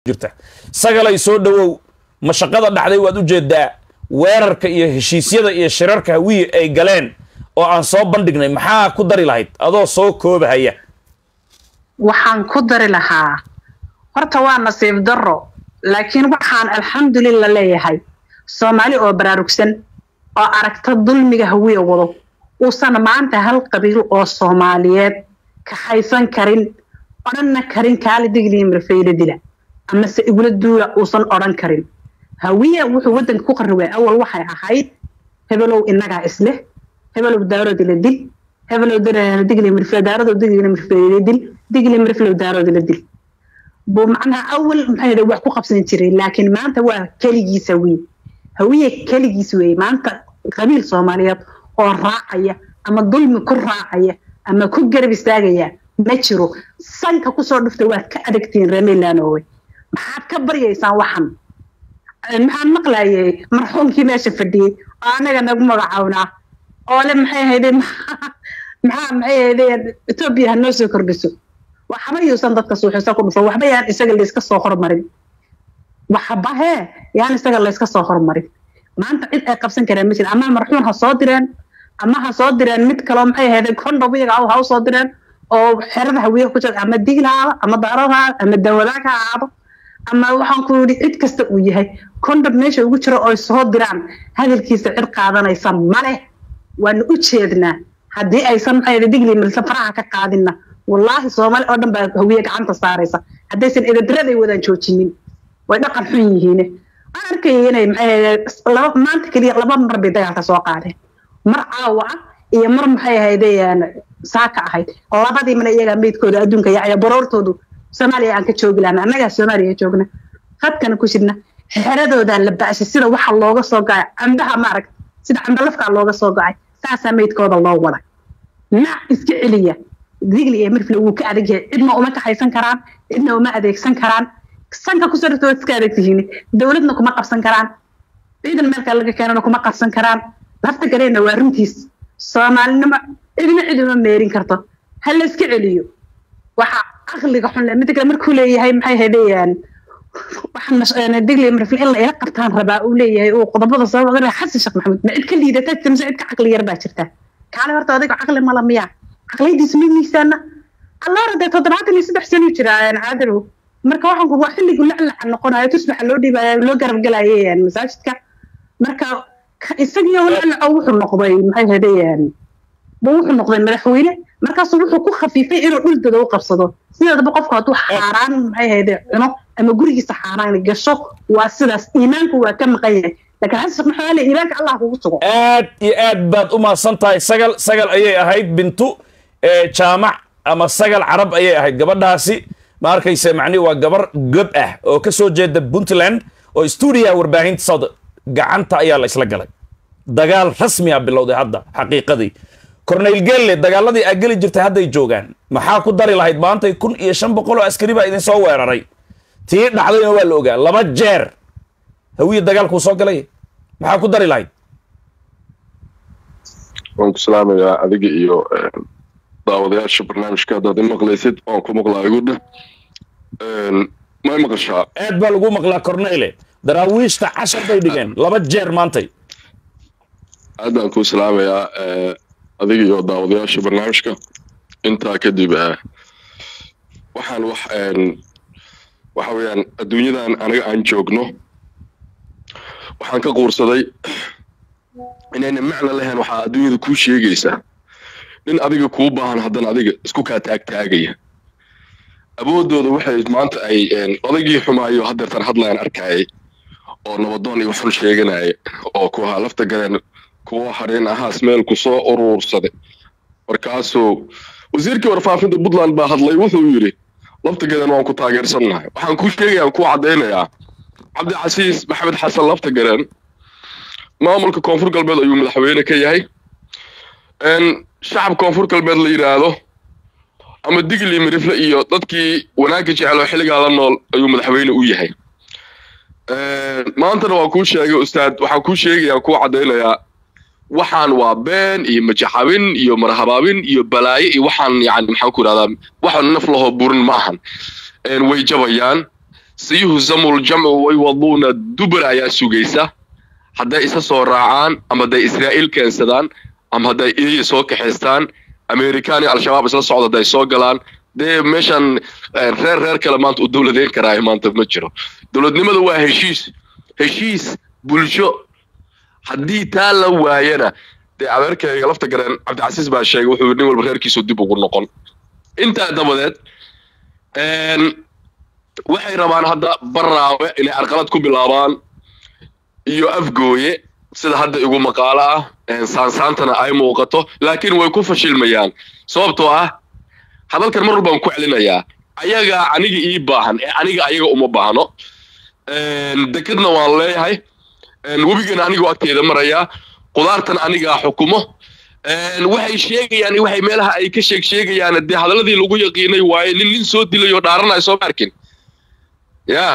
jirta sagalay soo dhawow mashaqada dhacday waad u jeedaa weerarka iyo heshiisyada iyo shirarka hawiye ay galeen oo aan soo bandhignay maxaa ku dari lahayd adoo soo koobahaya waxaan ku dari lahaa horta waa nasiib darro laakiin waxaan alxamdulillah leeyahay Soomaali oo baraarugsan oo aragta dulmiga hawiye wado uusan maanta hal qabiil oo Soomaaliyeed ka haysan karin oranna karin kaali digli mirfeeyda dila ama se igula duula uusan oran karin hawiye wuxuu wadanka ku qarribay awal waxay ahayd hebelow inaga isle hebelow daarad ila dil hebelow daarad digli mirfeeyda daarad digli mirfeeyda dil digli mirfeeyda daarad ila dil buu macnaha awal maxay wax ku qabsan jiray laakiin maanta waa kaligiisa hawiye kaligiisa maanta qabiil Soomaaliyeed oo raacaya ama dulmi ku raacaya ama ku garab istaagaya ma jiro sanka ku soo dhuftay waad ka adagtiin reemeelaanowe maxaad ka baryaysaan waxan maxaan maqlaayay marxuumkii meesha fadhiyay oo anaga nagu magacaawna oo le maxay haydeen Ethiopia noo soo kordhiso waxba yuusan dadka suuxisa ku dhufo waxba yaan isaga la iska soo hormarin waxba yaan isaga la iska soo hormarin maanta cid ay qabsan kareen ma jiro ama marxuum ha soo direen ama ha soo direen mid kale maxay haydeen kondhom iyaga ha soo direen oo xerada hawiye ku jira ama diglaha ama daaradaha ama dawadaha aado ama waxaan ku yiri cid kasta uu yahay kondhom meesha ugu jiro oo soo diraan hadalkiisa cid qaadanaysa male waan u jeednaa hadii aysan maxay digli milsa faraha ka qaadina wallahi Soomaali oo dhan baa hawiye gacanta saaraysa hadaysan idin wadaan joojinin way dhaqan xun yihiin arkay inay laba maanta kaliya laba mar bay dagaalka soo qaadeen mar caawa iyo mar maxay ahaydeen saaka ahayd labadii mana iyaga meedkooda adduunka yaacay baroortoodu Soomaaliya aan ka joogi laana anaga Soomaaliya joogna khadkana ku jirna xeradooda la baashay sida waxa looga soo gaay andaha maarag sida andalafka looga soo gaay saasa meedkooda loo wada na iska celiya digli ee marfil uu ka adeegay cidna uma ka haysan karaan cidna uma adeegsan karaan sanka ku soo dhigtay iska adeegtihiin dawladna kuma qabsan karaan ciidan meelka laga keenana kuma qabsan karaan lafta gareena waa runtiis Soomaalinimo cidina meerin karto hal la iska celiyo waxa aqliga xun la mid kale markuu leeyahay maxay hadeeyaan waxaan digli marfil illa ila qabtaan rabaa uu leeyahay oo qodobada soo wada xasan sheekh maxamed ma cid ka liidata tamsa cid ka aqli yar baa jirta kaale horta adiga aqli ma la miyaa aqlidiis miisana Allah rada 73 sano jiraan caadaro marka waxaan ku waa xilligu la noqonayo tusbax loo dhibayo loo garab galaayeen masaajidka marka isaga walaal wuxuu noqday maxay hadeeyaan wuxuu noqday madaxweyne markaas wuxuu ku khafiifay inuu dhul dad u qabsado sidoo qofku haduu xaraan maxay hadeey cuno ama gurigiisa xaraan gasho waa sidaas iimaanku waa ka maqan yahay laakiin xasan maxaa la iimaanka Allah kugu sugo aad iyo aad baad u maasantahay sagal ayay ahayd bintu jaamac ama sagal carab ayay ahayd gabadhaasi ma arkaysa macni waa gabar gob ah oo ka soo jeeda Puntland oo studio warbaahinta Saad gacanta ayaa la isla galay dagaal rasmi ah bilowday hadda xaqiiqadii Cornel Gelle dagaaladii ay gali jirtay hadda ay joogaan maxaa ku dari lahayd maanta 1500 oo askari baa idin soo weeraray tii dhacdayna waa la ogaa laba jeer hawiye dagaalku soo galay maxaa ku dari lahayd waan ku salaamayaa adiga iyo daawadayaasha barnaamijka hadda maqlaysid oo ku maqlaayo ma maqashaa aad baa lagu maqlaa Cornel daraawiishta 10 bay dhigeen laba jeer maantay aad baan ku salaamayaa adiga iyo daawadayaasha barnaamijka inta kadib waxaan waxa weeyaan adduunyadan anaga aan joogno waxaan ka quursaday inayna macna lahayn waxa adduunyada ku sheegaysa nin adiga ku baahan hadan adiga isku ka taagaya aboodooda waxay maanta ay odagii xumaayo hadeertan hadlaan arkay oo nabadoon iyo xul sheeganay oo ku lafta galeen kuwa hareen ahaas meel ku soo urursaday markaasoo wasiirkii warfaafinta Puntland baa hadlay wuxuu yiri lafta galeen waan ku taageersanahay waxaan ku sheegayaa ku cadeynayaa Cabdi Casiis Maxamed Xasan lafta galeen maamulka koonfur galbeed ayuu madaxweyne ka yahay shacab koonfur galbeed la yiraahdo ama digli mirifle iyo dadkii wanaagga jecel xilliga la nool ayuu madaxweyne u yahay maanta waa ku sheegay ustaad waxaan ku sheegayaa ku cadeynayaa waxaan waa been iyo majaxabin iyo marhabaabin iyo balaayo iyo waxaan yani maxaan ku raadaan waxaan naf laho burin ma ahan way jabayaan سيهزم الجمع ويوضون الدبر يا سوغيسا هدا إسا راعان أما دا إسرائيل كنسدان أما هدا إيه سو كحيستان أمريكاني الشباب إسلا صعودة دا سو قلان دي ميشان رير كلمات الدولة دين كراهي ما انت بمجرو دولة نمد هو هشيس بلشو حدي تالا واينا دي أمريكا يغلفت قران عبد العزيز با الشيء وحو نمو البخير كيسو دي بقول نقل انت دبدت waxay rabaan hadda barraawe inay arqalad ku bilaabaan iyo afgooye sida hadda igu maqaala ah saansaantana ay muuqato laakiin way ku fashilmayaan sababtoo ah hadalkan mar walba aan ku celinayaa ayaga aniga ii baahan aniga ayaga uma baahno dekadna waan leeyahay wabigana aniga agteeda maraya qudaartan aniga xukumo waxay sheegayaan waxay meelaha ay ka sheegayaan dee hadaladii lagu yaqiinay waaye nin soo dilayo dhaaranay soo markin يا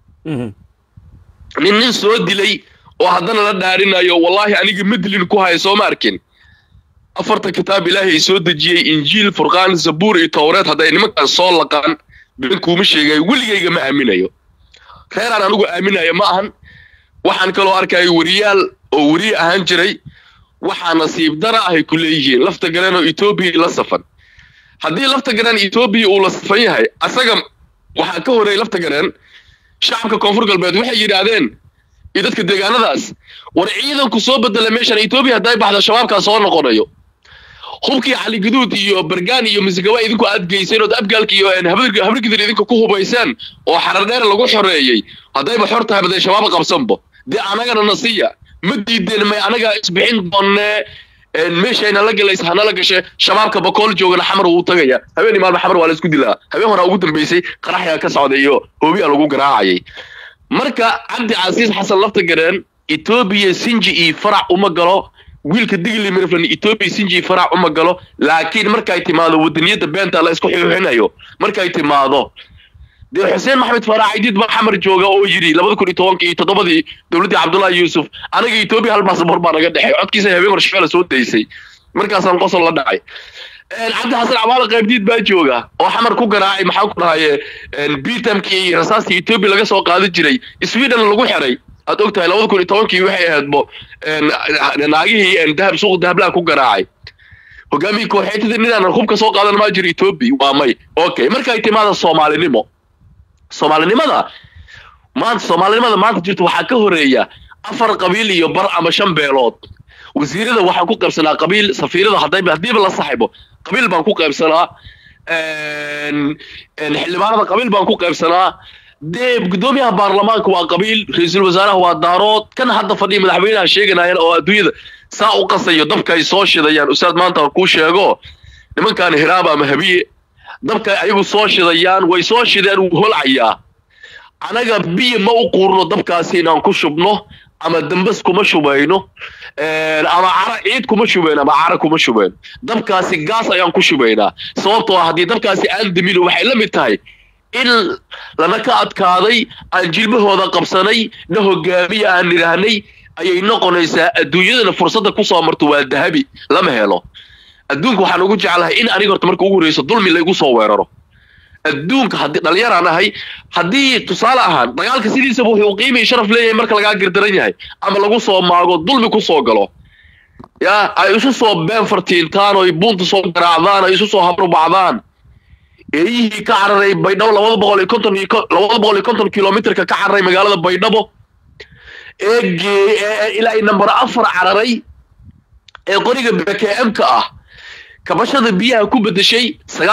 نين سو ديلي oo hadana la dhaarinayo wallahi aniga midlin ku hayso ma arkin afarta kitaab ilaahay soo dajiyay injiil furqaan zabuur iyo tawreed haday nimanka soo laqan binku ma sheegay waligayga ma aaminayo khayran anigu aaminayo ma ahan waxaan kale oo arkay wariyaal oo wari ahaan jiray waxa nasiib dara ah ku leeyihiin lafta garan oo Ethiopia la safan hadii lafta garan Ethiopia uu la safan yahay asaga waxa ka horeey lafta garan shacabka koonfur galbeed waxay yiraahdeen dadka deegaanadaas war ciidanku soo bedelay meeshan Ethiopia haday baxda shabaabka soo noqonayo hubkii cali guduud iyo bargaan iyo musigawa idinku aad geyseen oo abgaalka iyo habrigidir idinku ku hubaysan oo xarar dheer lagu xoreeyay haday ba xorta haday shabaab qabsanbo di anagana nasiya ma diideen may anaga isbixin doonne meeshayna la galaysa hana la gashay shabaabka bakool joogana xamar uu tagaya habeen imaam xamar waa la isku dilaa habeen hore ugu dambeysay qaraxya ka socdayo hoobiya lagu garaacay marka Cabdi Casiis Xasan lafta gareen Ethiopia sinji iyo farac uma galo wiilka digli mirflan Ethiopia sinji farac uma galo laakiin marka ay timaado wadaniyada beenta la isku xixinayo marka ay timaado دي حسين محمد فراع عيد ما حمر جوجا أو يجري لما ذكر يتوانك يتضبطي دولتي عبد الله يوسف أنا جي توبي هالباسبور بنا قد حي عد كيسة هبي مرشفة لسود ديسي مركز هنقص الله داعي العبد حسن عمالة غير جديد بقى جوجا أو حمر كوكا راعي محاكم هاي بيتم كي رصاصي يتوبي لقى سوق هذا جري سويدن لقوا حري أتوقع لو ذكر يتوانك يوحي هدبو ناقيه ذهب سوق ذهب لا كوكا راعي وقامي كوحيت ذني أنا نخوب كسوق هذا ما جري توبي وامي أوكي مركز اعتماد الصومالي نمو Soomaalinimada maanta jirto waxa ka horeeya afar qabiil iyo bar ama shan beelood wasiirada waxa ku qaybsanaa qabiil safiirada hadii la saaxiibo qabiil baan ku qaybsanaa xildhibaanada qabiil baan ku qaybsanaa gudoomiyaha baarlamaanka waa qabiil ra'iisul wasaaraha waa daarood kan hadda fadhiya madaxweynaha sheeganayaan oo adduunyada saa u qasayo dabka ay soo shidayaan ustaad maanta ku sheego nimankan hiraaba ama habiye dabka ayagu soo shidayaan way soo shideen holcaya anaga biyo ma u quurno dabkaasi inaan ku shubno ama dambas kuma shubayno ama cara ciid kuma shubayno ama cara kuma shubayno dabkaasi gaas ayaan ku shubaynaa sababtoo ah hadii dabkaasi aan dimino waxay la mid tahay in lana ka adkaaday aan jilbahooda qabsanay na hogaamiye aan nirahnay ayay noqonaysaa adduunyada fursadda ku soo marto waa dahabi lama helo adduunku waxaan ugu jecelahay in aniga horta markii ugu horeyso dulmi la igu soo weeraro adduunka hadii dhalinyaraan ahay hadii tusaale ahaan dagaalka sidiisa wuxuu qiimay sharaf leeyahay marka laga girdaran yahay ama lagu soo maago dulmi ku soo galo ya ay isu soo been fartiintaan oo bunta soo garaacdaan ay isu soo habro bacdaan eeyihii ka cararay Baydhabo 250 kilomitir ka cararay magaalada Baydhabo ilaa number 4 cararay ee qoriga BKM ka ah kabashada biyaha ku bedeshay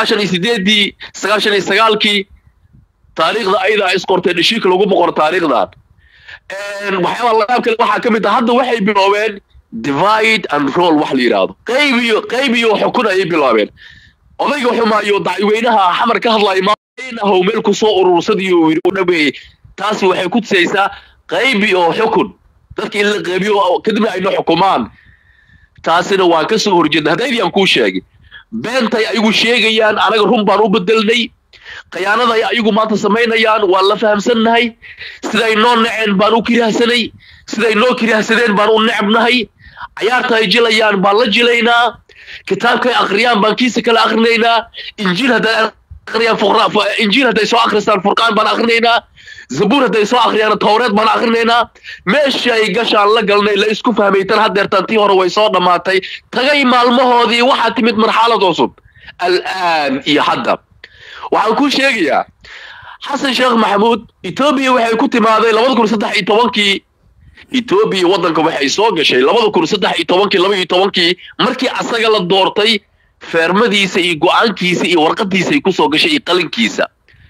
98 taariikhda ayda isqortay dhishika lagu boqor taariikhdan waxyaabo la yaab kale waxa kamid ah hadda waxay biloobeen divide and rule wax la yiraahdo qaybiyo xukun ay biloobeen odayga wuxuu maayo dacweynaha xamar ka hadlay maaynaha meel ku soo urursadiyo u dhabeey taasi waxay ku tusaysaa qaybiyo xukun dadkii la qaybiyo kadibna ay xukumaan taasina waa ka soo horjeeda haddii aan ku sheegay beentay ayagu sheegayaan anaga run baan u bedelnay khiyaanada ayagu maanta sameynayaan waa la fahamsanahay siday noo naceen baan u kirahsanay siday noo kirahsadeen baan u nacabnahay ciyaarta ay jilayaan baan la jilaynaa kitaabkay aqriyaan baan kiisa kala aqrinaynaa injiil haday aqriyaan injiil haday soo aqristaan furqaan baan aqrinaynaa زبور هذا يسوع أخريانا تورات ما أخرينا ماشي يقش على قلنا لا يسكو فهميتن هذا تنتي هو ويصاد ما تي تغي مالمه هذه واحد تمت مرحلة توصل الآن يحدى وعنكون شيء يا حسن شيخ محمود إثيوبيا وحي كنت ماذا لو ذكر صدح إثيوبيا إثيوبيا وضنكم وحي سوق شيء لو ذكر صدح إثيوبيا لو إثيوبيا مركي أسجل الدورتي فرمدي سي قوان كيسي ورقتي سي كسوق شيء قلن كيسا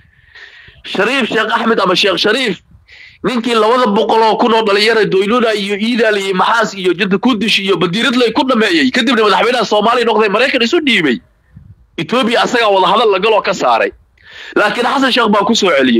شريف شيخ أحمد أما الشيخ شريف ninkii labada boqol oo kun oo dhalinyaro doyluna iyo iidaali maxaas iyo jidda ku dish iyo bandiirad lay ku dhameeyay kadibna madaxweynaha Soomaaliya noqday Mareykan isu dhiibay Ethiopia asaga wada hadal la galo ka saaray laakiin Xasan Sheekh baa ku soo celiyay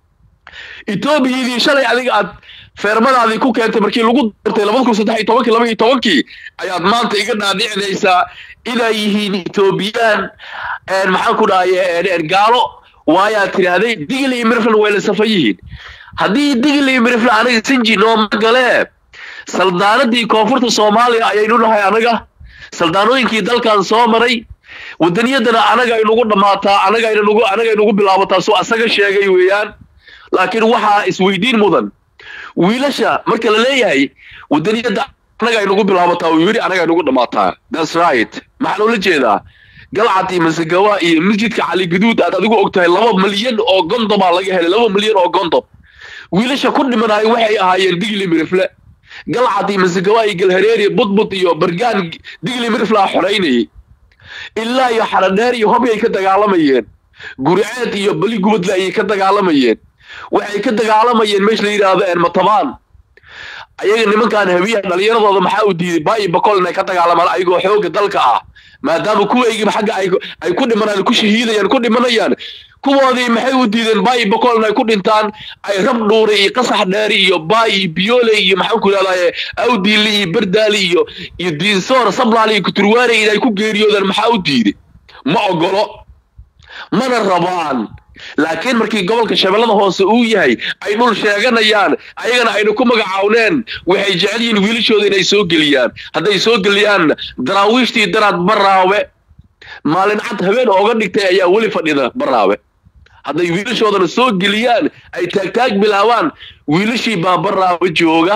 Ethiopia shalay adiga aad feermadaadii ku keentay markii lagu dirtay 2013 ayaad maanta iga dhaadhicinaysaa inay yihiin Ethiopian maxaan ku dhaayay gaalo waayaa tiraaday digil iyo mirfan way la safayihiin haddii digli mirifla aniga sinji noo magalee saldaanadii koonfurta Soomaaliya ayaynu nahay anaga saldaanooyinkii dalkan soo maray wadaniyadana anaga inagu dhamaataa anaga inagu bilaabataa soo asaga sheegay weeyaan laakiin waxa isweydiin mudan wiilasha marka la leeyahay wadaniyada anaga inagu bilaabataa oo yiri anaga inagu dhamaataa that's right maxaa loo jeedaa galcati masagawa iyo masjidka cali gaduud aad adigu ogtahay 2 milyan oo gondom laga helay 2 milyan oo gondom wiilasha ku dhimanay waxay ahaayeen digli mirifle galcadi masagawaay galhareeri budbud iyo bargaan digli mirifle xoreynay ilaa iyo xaradheer iyo hobay ka dagaalamayeen guriceed iyo bali gubadla ay ka dagaalamayeen waxay ka dagaalamayeen meesh la yiraahdo matabaan ayaga nimankan habiyaha dhalinyaradooda maxaa u diiday baay bakol inay ka dagaalamaan ayagoo xooga dalka ah maadaama kuwaygiiba xagga ay ku dhimanayaan ku shahiidayaan ku dhimanayaan kuwoodii maxay u diideen baay bakol inay ku dhintaan ay rab dhuure iyo qasax dheer iyo baay biyoole iyo maxaan ku leedahay awdiili iyo bardaali iyo diinsoor sablaali iyo kuturwaare inay ku geeriyoodaan maxaa u diiday ma ogolo mana rabaan laakiin markii gobolka Shabeellada hoose uu yahay ay dhul sheeganayaan ayagana aynu ku magacawneen waxay jecel yihiin wiilashooda inay soo geliyaan haday soo geliyaan daraawiishtii daraad baraawe maalin cad habeen ooga dhigtay ayaa wali fadhida baraawe haday wiilashoodana soo geliyaan ay taag bilaawaan wiilashii baa baraawe jooga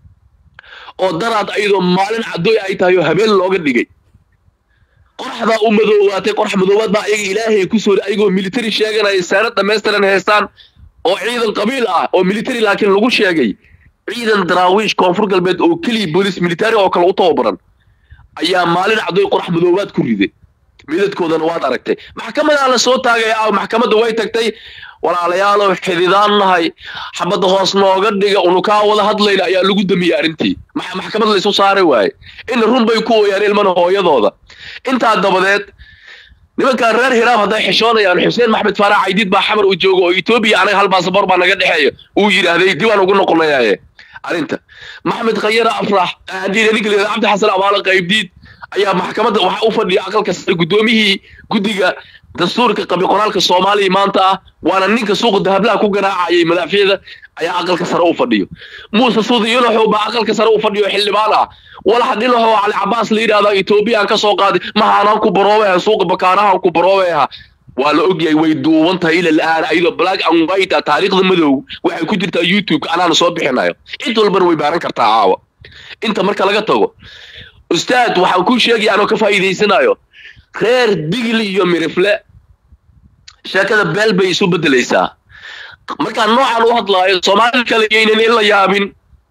oo daraad ayadoo maalin cadooy ay tahay habeen looga dhigay qorxda madoowaatay qorx madoowaad baa ayaga ilaahay ku soo ayagoo military sheeganay saarad dhameystiran heestaan oo ciidan qabiil ah oo military laakiin lagu sheegay ciidan daraawiish koonfur galbeed oo kali police military oo kale u tababaran ayaa maalin cadooy qorx madoowaad ku riday midadkoodana waad aragtay maxkamadda la soo taagay maxkamadda way tagtay walaalayaal xididanahay xabada hoos nooga dhiga unu ka wada hadlayna ayaa lagu damiyay arintii maxkamadda la soo saaray waay in run bay ku ooyaan ilmaha hooyadooda inta dabadeed nimanka reer hiraab haday xishoonayaan Xuseen Maxmed Faarax Aydid baa xamar u joogo oo Ethiopia anaga hal baasaboor baa naga dhaxeeyo uu yiraahday dibaan ugu noqonayaa arinta Maxmed Khayra Afrax hadii ninka Cabdi Xasan Abaal qaybdiid ayaa maxkamadda waxa u fadhiya aqalka gudoomiyii gudiga dastuurka qabi qoraalka Soomaaliya maanta waana ninka suuq dahablaha ku garaacay madaxfiyada ayaa aqalka sare u fadhiyo Muuse Suudiyo wuxuu baa aqalka sare u fadhiyo xildhibaan ah wala hadii loo Ali Abbas la yiraahdo Ethiopia ka soo qaaday ma aanan ku baroowe suuq bakaanaha ku baroowe waa la ogyahay way duubantahay ila aan aydo black and white taariikhda madow waxay ku jirtaa YouTube anana soo bixinayo inta walba way baaran kartaa caawa inta marka laga tago ustaad waxaan ku sheegay anoo ka faa'iideysanayo reer digli iyo mirifle shakada beel bay isu bedelaysaa marka noocan u hadlaayo Soomaali kale yeeynan ila yaabin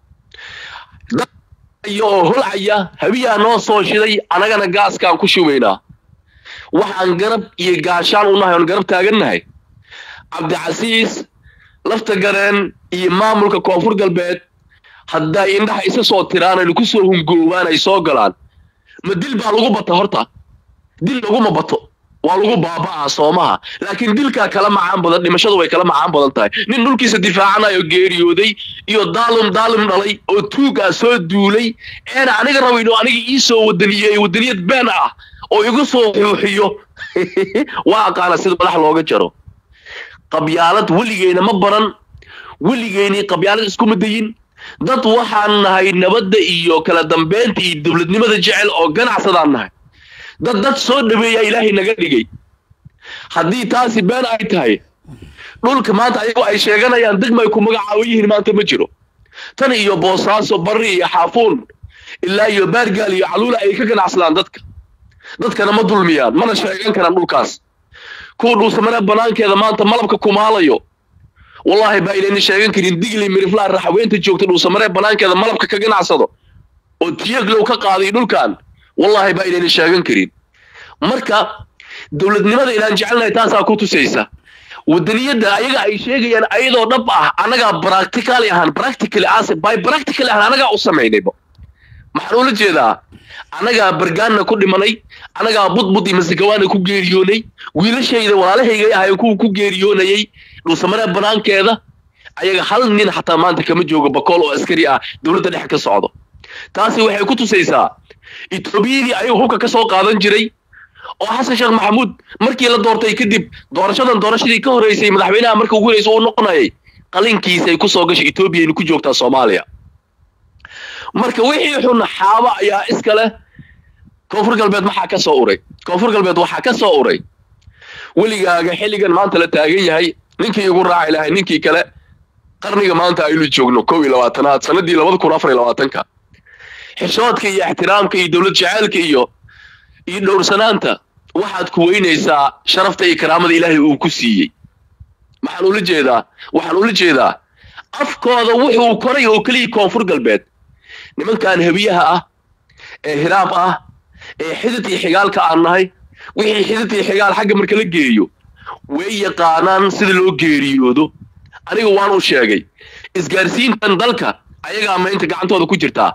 iyo hulaya habiya noo soo shiday anagana gaaskaan ku shubaynaa waxaan garab iyo gaashaan u nahay garab taaganahay Cabdi Casiis lafta gareen iyo maamulka koonfur galbeed hadda indhaha isa soo tiraan ay ku soo hungoowaan ay soo galaan ma dil baa lagu bata horta dil lagu ma bato waa lagu baabaa Soomaha laakiin dilka kala macaan badan dhimashadu way kala macaan badan tahay nin dhulkiisa difaacanayo geeriyooday iyo daalum dhalay oo tuuga soo duulay een aniga rabayno aniga ii soo wadaniyad been ah oo igu soo xuuxiyo waa qaana sida madax looga jaro qabyaalad waligeena ma baran waligeeni qabyaalad isku madayin dad waxaan nahay nabadda iyo kala dambeynta iyo dawladnimada jecel oo ganacsadaan nahay dad soo dhaweeya Ilaahay naga dhigay hadii taasi been ay tahay dhulka maanta ayagu ay sheeganayaan degmay ku magacaabo yihiin maanta ma jiro tan iyo boosaaso bari iyo xaafuun ilaa iyo baargaal iyo caluula ay ka ganacsadaan dadkana ma dulmiyaan mana sheegan karaan dhulkaas kuwa dhuusamana banaankeeda maanta malabka kumaalayo wallahi baa inayna sheegan karin digli miriflaa raxweynta joogta dhuusamana banaankeeda malabka ka ganacsado oo tiyaglow ka qaaday dhulkan wallahi baa inayna sheegan karin marka dawladnimada inaan jecelnahay taasaa ku tusaysa wadaniyada ayaga ay sheegayaan ayadoo dhab ah anaga practically anaga u sameeynayba maxaan ula jeedaa anaga bargaana ku dhimanay anaga budbud iyo masagawaana ku geeriyoonay wiilashayda walaalahayga ahay ku geeriyoonayay dhuusamada banaankeeda ayaga hal nin xataa maanta kama joogo bakool oo askari ah dawladda dhex ka socdo taasi waxay ku tusaysaa Itoobiyadii ayagu hubka ka soo qaadan jiray oo Xasan Sheekh Maxamuud markii la doortay kadib doorashadii ka horeysay madaxweynaha markii ugu horeysay uu noqonayay qalinkiisa ay ku soo gashay Itoobiya inuu ku joogtaa Soomaaliya marka wixii xun xaaba ayaa iska leh koonfur galbeed waxaa ka soo uray weligaaga xilligan maanta la taagan yahay ninkii ugu raaci lahay ninkii kale qarniga maanta aynu joogno 22aad sanadii 2024 xishoodka iyo ixtiraamka iyo dawlad jaceelka iyo dhowrsanaanta waxaad ku weynaysaa sharafta iyo karaamada Ilaahay uu ku siiyay waxaan ula jeedaa afkooda wuxuu koray oo kaliya koonfur galbeed nimankan habiyaha ah ee hiraab ah ee xidid iyo xigaalka aan nahay wixii xidid iyo xigaal xagga marka la geeyo way yaqaanaan sida loo geeriyoodo aniga waan u sheegay isgaarsiintan dalka ayaga ama inta gacantooda ku jirtaa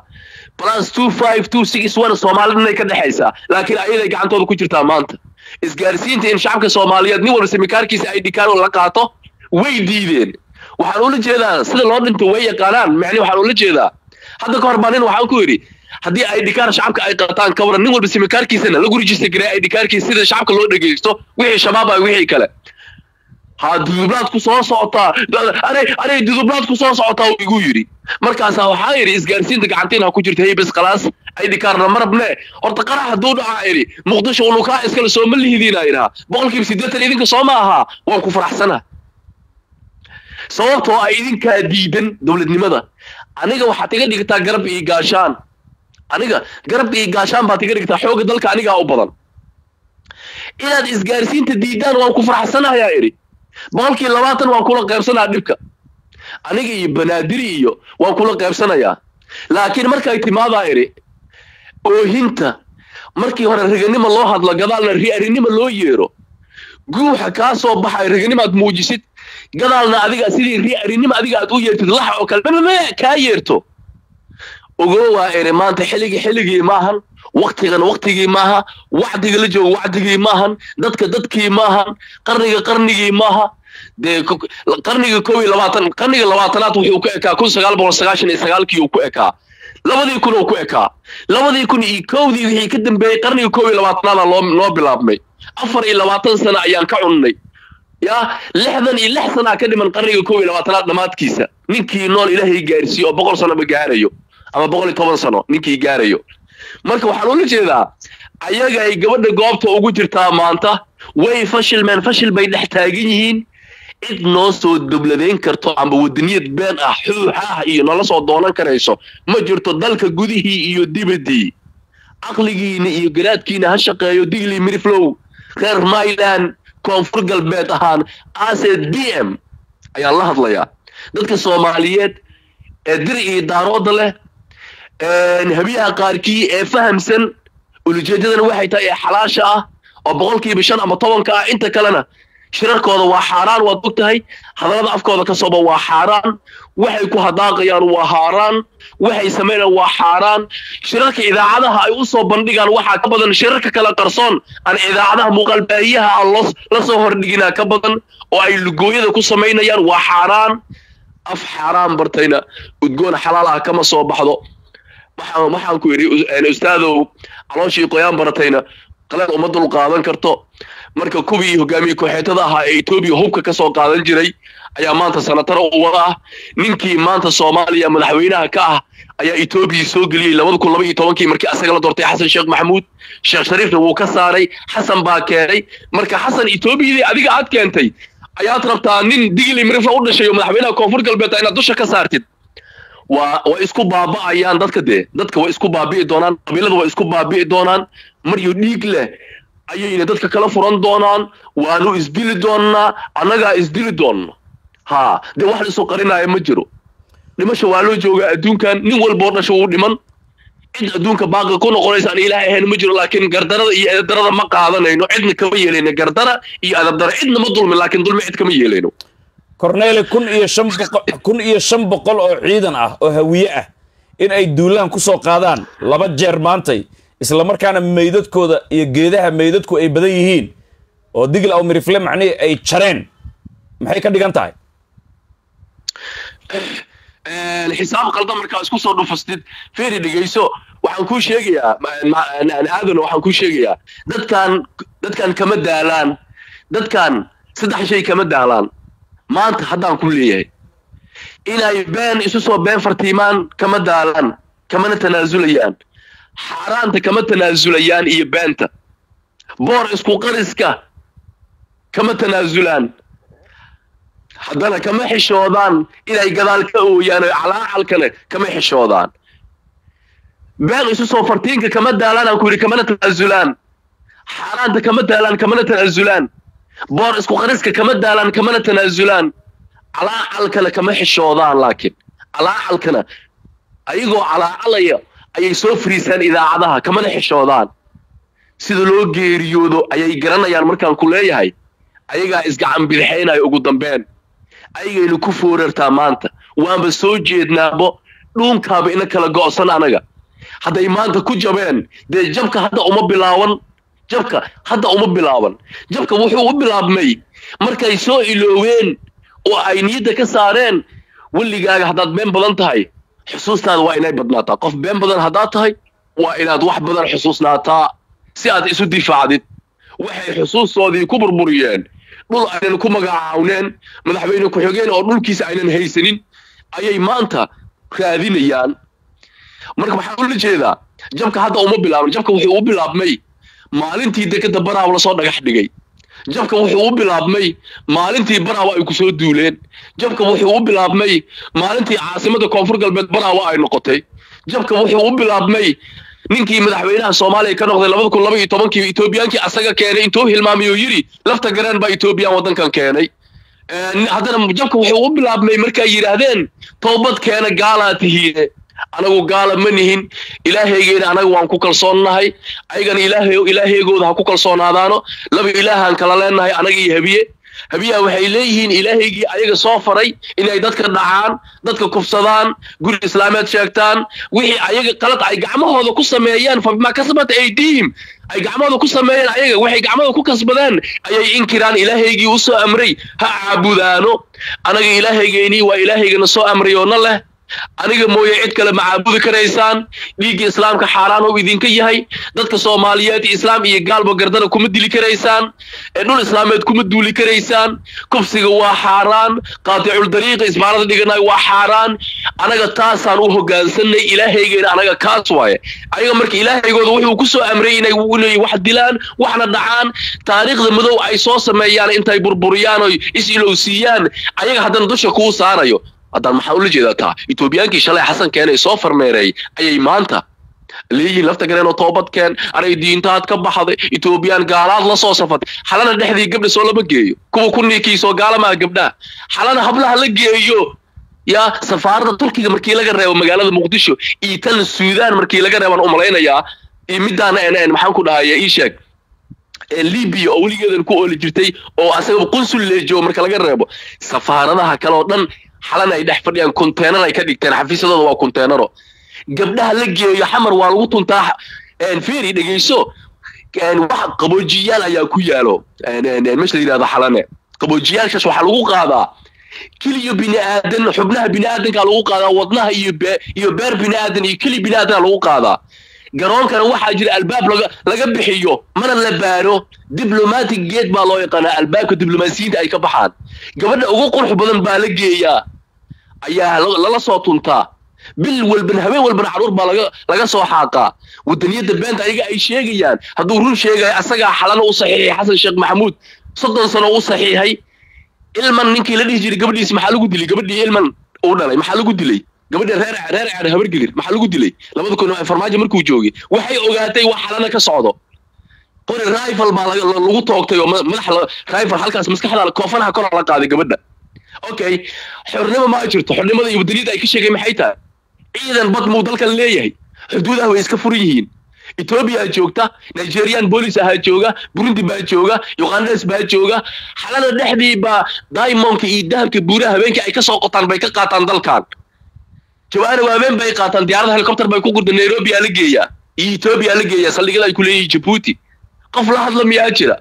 +25261 Soomaalida ay ka dhaxaysaa laakiin ayada gacantooda ku jirtaa maanta isgaarsiinta in shacabka Soomaaliyeed nin walba simikaarkiisa ay dhikaan la qaato way diideen waxaan ula jeedaa sida loo dhinto way yaqaanaan macni waxaan ula jeedaa hadda ka hor baan waxaan ku yiri haddii ay dhikaar shacabka ay qaataan ka waran nin walba simikaarkiisana la gurijiista garay ay dhikaarkiisa sida shacabka loo dhageysto wixii shabaab ay wixii kale dudublaad ku soo socotaa anay dudublaad ku soo socotaa igu yiri markaas waxaa yiri isgaarsiinta gacanteena ku jirta heybis khalaas ay dhikaarna marabne horta qarax haduu dhaca yiri muqdisho uu ka iskala soo malihidiina iraha 80% idinka soo ma aha waan ku faraxsana sababtoo ay idinka diidan dawladnimada aniga waxa tiga dhigtaa garab iyo gaashaan baad tiga dhigtaa xoog dalka aniga u badan inaad isgaarsiinta diidaan waan ku faraxsanahay yiri 20 waan kula qaybsanaa dhibka aniga iyo banaadiri iyo waan kula qaybsanayaa laakiin marka ay timaada yiri oohinta markii hore raganimo loo hadlo gadaalna ri'arinimo loo yeero guuxa ka soo baxay raganimaad muujisid gadaalna adiga sidii ri'arinimo adiga aad u yeertid lax oo kale ka yeerto ogowa maanta xilligii maahan waqtigii maaha wacdiga la joogo wacdigii maahan dadkii maahan qarnigii maaha qarniga 20aad wuxuu ku ekaa 1999 uu ku ekaa 2000 uu ku ekaa 2001 wixii ka dambeeyay qarniga 20aad loo bilaabmay 24 sano ayaan ka cunnay ya 66 sano ka dhiman qarniga 20aad dhamaadkiisa ninkii nool Ilaahay gaarsiyo 100 sano ba gaarayo ama 110 sano ninkii gaarayo marka waxaan ula jeedaa ayaga ay gabadha goobta ugu jirtaa maanta way fashil bay dhex taagan yihiin cid noo soo dawladeyn karto ama wadaniyad been ah xuuxa iyo nolol soo doonan karayso ma jirto dalka gudihii iyo dibadii aqligiina iyo garaadkiina ha shaqeeyo digli miriflow reer Mayland koonfur galbeed ahaan ACDM ayaa la hadlayaa dadka Soomaaliyeed ee dir iyo daarooda leh habiyaha qaarkii ee fahamsan ujeedadana waxay tahay xalaasha ah oo 5% ama 10 ah inta kalena shirarkooda waa xaraan waad ogtahay hadalada afkooda ka sooba waa xaraan waxay ku hadaaqayaan waa xaraan waxay sameeyaan waa xaraan shirarka idaacadaha ay u soo bandhigaan waxa ka badan shirarka kala qarsoon aan idaacadaha muuqaalbaahiyaha la soo hordhigina ka badan oo ay lugooyada ku sameeyaan waa xaraan af xaraan bartayna udgoon xalaal ah kama soo baxdo waxaan ku yiri ustaadow calooshii qoyaan baratayna qalad uma dul qaadan karto marka kubii hogaamiye kooxeetada ahaa ee Itoobiya hubka ka soo qaadan jiray ayaa maanta sanatar u wada ninkii maanta Soomaaliya madaxweynaha ka ah ayaa Itoobiya soo galiyay 2012 markii asaga la doortay Xasan Sheekh Maxamuud Sheekh Shariifna wuu ka saaray Xasan baa keenay marka Xasan Itoobiyada adiga aad keentay ayaad rabtaa nin digli mirifla u dhashay madaxweynaha koonfur galbeed inaad dusha ka saartid waa isku baaba'ayaan dadka way isku baabi'i doonaan qabiilada way isku baabi'i doonaan maryo dhiig leh ayayna dadka kala furan doonaan waanu isdili doonaa annagaa isdili doonno dee wax lisoo qarinaya ma jiro dhimasha waa loo joogaa adduunkan nin walboo dhasho uu dhiman cid adduunka baaqi ku noqonaysa aan ilaahay ahayn ma jiro laakiin gardarada iyo eedarada ma qaadanayno cidna kama yeelayno gardara iyo adabdara cidna ma dulmin laakiin dulmi cid kama yeelayno korneele 1500 oo ciidan ah oo hawiye ah in ay duulaan ku soo qaadaan 2 jeer maantay isla markaana meydadkooda iyo geedaha meydadku ay badan yihiin oo digil aw mirifle macnii ay jareen maxay ka dhigan tahay xisaab qaldan markaa isku soo dhufastid feeri dhigayso waxaan kuu sheegayaa aadan waxaan kuu sheegayaa dadkan kama daalaan dadkan 3 shay kama daalaan maanta haddaan ku leeyahay inay been isu soo been fartiimaan kama daalaan kamana tanaasulayaan xaaraanta kama tanaasulayaan iyo beenta boor isku qariska kama tanaasulaan haddana kama xishoodaan inay gadaal ka ooyaan oo calaacalkana kama xishoodaan been isu soo fartiinka kama daalaan aan ku yidhi kamana tanaasulaan xaaraanta kama daalaan kamana tanaasulaan boor isku qariska kama daalaan kamana tanaasulaan calaacalkana kama xishoodaan laakiin calaacalkana ayagoo calaacalaya ayay soo fariisaan idaacadaha kamana xishoodaan sida loo geeriyoodo ayay garanayaan markaan ku leeyahay ayagaa isgacan bidixaynayo ugu dambeyn ayagaynu ku foorartaa maanta waanba soo jeednaabo dhuunkaaba ina kala go'san anaga hadday maanta ku jabeen dee jabka hadda uma bilaaban jabka wuxuu u bilaabmay markay soo ilooween oo ay niyadda ka saareen weligaaga haddaad been badan tahay xusuustaada waa inay badnaataa qof been badan haddaad tahay waa inaad wax badan xusuusnaataa si aad isu difaacdid waxay xusuustoodii ku burburiyeen dhul aynan ku magacawneen madaxweyne ku-xigeen oo dhulkiisa aynan haysanin ayay maanta raadinayaan marka waxaan ula jeedaa jabka hadda uma bilaaban jabka wuxuu u bilaabmay maalintii dekada baraaw la soo dhagax dhigay jabka wuxuu u bilaabmay maalintii baraaw ay ku soo duuleen jabka wuxuu u bilaabmay maalintii caasimada koonfur galbeed baraaw ay noqotay jabka wuxuu u bilaabmay ninkii madaxweynaha Soomaaliya ka noqday 2012 Ethiopiankii asaga keenay intuu hilmaamiyo yiri lafta garaan ba Ethiopian wadankan keenay haddana jabka wuxuu u bilaabmay markay yiraahdeen toobad keena gaalaatihiin anagu gaala ma nihin ilaahaygeena anagu waan ku kalsoonahay ayagana ilaahaygood ha ku kalsoonaadaano laba ilaahan kala leenahay anaga iyo habiya waxay leeyihiin ilaahaygii ayaga soo faray inay dadka dhacaan dadka kufsadaan guri islaameed sheegtaan wixii ayaga qalad ay gacmahooda ku sameeyaan fa ma kasbat aydihim ay gacmahooda ku sameeyaan ayaga waxay gacmahooda ku kasbadeen ayay inkiraan ilaahaygii u soo amray ha caabudaano anaga ilaahaygeeni waa ilaahaygeena soo amray oo na leh aniga mooye cid kale ma caabudi karaysaan dhiigga islaamka xaaraan oo idinka yahay dadka Soomaaliyeed islaam iyo gaalba gardana kuma dili karaysaan dhul islaameed kuma duuli karaysaan kufsiga waa xaaraan qaati'ul dariiqa isbaarada dhiganay waa xaaraan anaga taasaan u hoggaansanay ilaahaygeena anaga kaas waaye ayaga markii ilaahaygooda wuxuu ku soo amray inay wax dilaan waxna dhacaan taariikhda madow ay soo sameeyaan intay burburiyaan oo is-ilowsiiyaan ayaga haddana dusha ku saarayo haddaan maxaa ula jeedataa Ethiopiankii shalay xasan keenay soo farmeeray ayay maanta leeyihiin lafta gareen oo toobadkeen aray diintaad ka baxday Ethiopian gaalaad la soo safatay xalana dhexdii gabdha soo laba geeyo kuwa kunniikii soo gaalama gabdha xalana hablaha la geeyo ya safaarada Turkiga markii laga reebo magaalada Muqdisho iyo tan Suudaan markii laga reebo u maleynaya imidaana maxaan ku dhahayaa ii sheeg Libya oo weligeedan ku ooli jirtay oo asaga qunsul leejo marka laga reebo safaaradaha kale oo dhan xalana ay dhex fadhiyaan container ay ka dhigteen xafiisadooda waa containero gabdhaha la geeyo xamar waa lagu tuntaa feeri dhageyso wax qaboojiyaal ayaa ku yaalo meesha la yiraahdo xalane qaboojiyaalkaas waxa lagu qaadaa kiliyo bini'aadan xubnaha bini'aadanka lagu qaadaa wadnaha iyo beer bini'aadan iyo kili bini'aadan lagu qaadaa garoonkana waxaa jira albaab laga bixiyo mana la baaro diplomatic gate baa loo yaqaanaa albaabka diblomaasiyiinta ay ka baxaan gabadha ugu qurux badan baa la geeyaa ayaa lala soo tuntaa bil walban habeen walban caruur baa laga soo xaaqaa wadaniyada beenta ayaga ay sheegayaan hadduu run sheegay asaga xalana u saxiixay xasan sheekh maxamuud 30 sano u saxiixay ilman ninkii la dhihi jiray gabadhiisa maxaa lagu dilay gabadhii ilman uu dhalay maxaa lagu dilay gabadha reer habar gelir maxaa lagu dilay labada kun farmaajo markuu joogay waxay ogaatay wax xalana ka socdo qori rifle baa lagu toogtay oo madax rifle halkaas maskaxda koofanaha kor la qaaday gabadha okay xornimo ma jirto xornimada iyo wadaniida ay ka sheegay maxay tahay ciidan bad muu dalkan leeyahay xuduudaha way iska furan yihiin Ethiopia joogta Nigerian police aha jooga Burundi baa jooga Uganda baa jooga xalada dhexdii baa diamond iyo dahabka buuraha habeenkii ay ka soo qotaan bay ka qaataan dalkan jawaana waabeen bay qaataan diyaarada helicopter bay ku gurda Nairobi la geeyaa Ethiopia la geeyaa saldhigyada ay ku leeyihiin Djibouti qof la hadla miyaa jira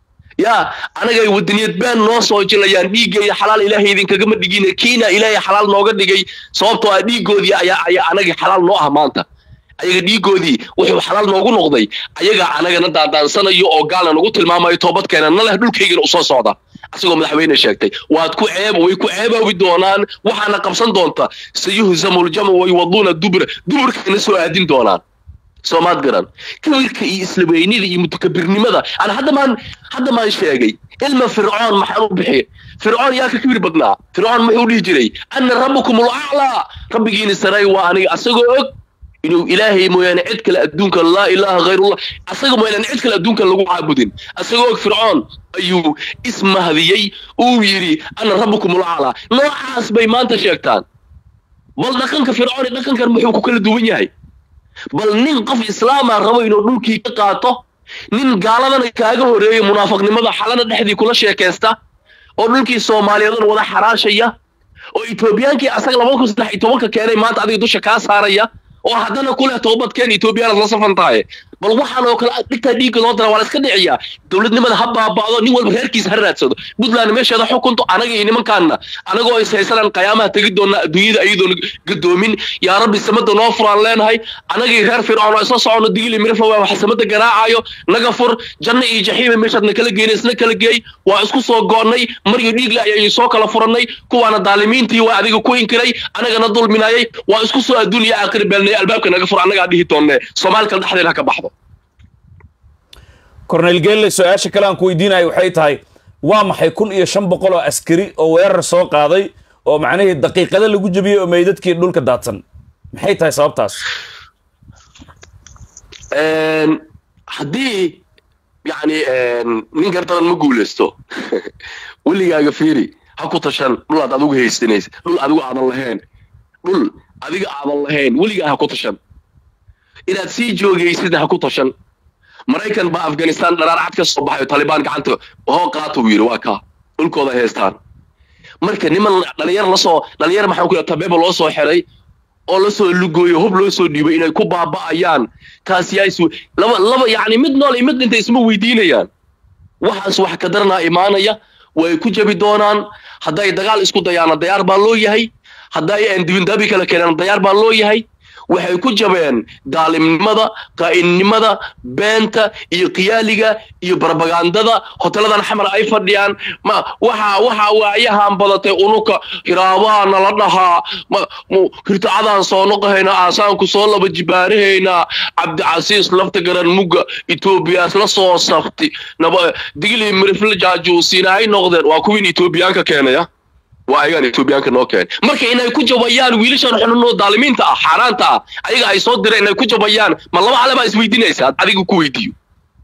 ya anaga wadaniyad baan noo soo jilayaan dhiigay xalaal ilaahay idin kaga ma dhigin Kenya ilaahay xalaal nooga dhigay sababtoo ah dhiigoodii ayaa anaga xalaal noo ah maanta ayaga dhiigoodii wuxuu xalaal noogu noqday ayaga anagana daadaansanayo oo gaalna nagu tilmaamayo toobad keenana leh dhulkaygana u soo socda asagoo madaxweyne sheegtay waad ku way ku ceebaawi doonaan waxaana qabsan doonta sayuhzamul jamu way waduna duburkana soo aadin doonaan Soomaad garan kibirka iyo islaweynida iyo mutakabbirnimada ana hadda maan sheegay ilma fircoon maxaan u bixiyay fircoon yaa ka kibir badnaa fircoon muxuu dhihi jiray anna rabbukumul a'la rabbigiina saray waa aniga asagoo og inuu ilaahay mooyane cid kale adduunka la ilaaha ghayrullah asagoo mooyane cid kale adduunka lagu caabudin asagoo og fircoon ayuu ismahdiyay uu yiri anna rabbukumul a'la noocaas bay maanta sheegtaan bal dhaqanka fircoon dhaqankan muxuu ku kala duwan yahay bal nin qof islaama rabo inuu dhulkii ka qaato nin gaaladana kaaga horeeyay munaafiqnimada xalana dhexdii kula sheekaysta oo dhulkii Soomaaliyeed wada xaraashaya oo Ethiopiankii asaga 2013 keenay maanta adiga dusha ka saaraya oo haddana kula toobad keen Ethiopian la safan tahay bal waxaan oo kala dhigta dhiig loo dara wala iska dhiciya dawladnimada habbaabado nin walba reerkiisa ha raadsado Puntland meesheeda xukunto anaga iyo nimankaana anagoo ay saysalan qiyaamaha tagi doona adduunyada ayadoo gadoomin yaa rabbi samada noo furaan leenahay anaga reer fircoon oo soo socono digili mirfa waa wax samada garaacayo naga fur janna iyo jahiim meeshadna kala geenaysna kala geey waa isku soo go'nay mariyo dhiig la ayay soo kala furanay kuwaana daalimiintii waa adiga ku inkiray anagana dulminayay waa isku soo adduunyo aakhir beelnay albaabka naga fur anaga dhihi doonay Soomaalka dhaxdeena ka baxdo Cornel Gelle su'aasha kale aan ku weydiinayo waxay tahay waa maxay 1500 oo askari oo weerar soo qaaday oo macnaheedu daqiiqada lagu jabiyay oo meydadkii dhulka daadsan maxay tahay sababtaas haddii yani nin gartan ma guuleysto weligaaga fiiri ha ku tashan dhul aad adigu haystanaysa dhul adigu aadan lahayn weligaa ha ku tashan inaad sii joogaysid ha ku tashan Maraykan ba Afghanistan dharaar cad ka soo baxay Taliban gacanta oo qaato wiir waa ka dhulkooda haystaan marka niman dhalinyar maxaan ku tabeebo loo soo xiray oo la soo lugooyo hub loo soo dhiibay inay ku baaba'ayaan taas yaasu laba yani mid nool iyo mid inta isma weydiinayaan waxaas wax ka darna imaanaya way ku jabi doonaan haday dagaal isku dayaan diyaar baa loo yahay haday aan dibindabi kala keenan diyaar baa loo yahay waxay ku jabeen daalimnimada qaa'inimada beenta iyo qiyaaliga iyo propagandada hoteladan xamar ay fadhiyaan waxa waayahan badatay unuka hiraabana la dhahaa kirtaadan soo noqohayna aasaanku soo laba jibaarahayna Cabdi Casiis lafta garan muga Ethiopia la soo safti digli mirfil jaajuusina ay noqdeen waa kuwin Ethiopianka keenaya waayagan Ethiopianka noo keen marka inay ku jabayaan wiilashan xunno daalimiinta ah xaraanta ayaga ay soo direen inay ku jabayaan ma laba calaba isweydiinaysa adiga ku weydiiyo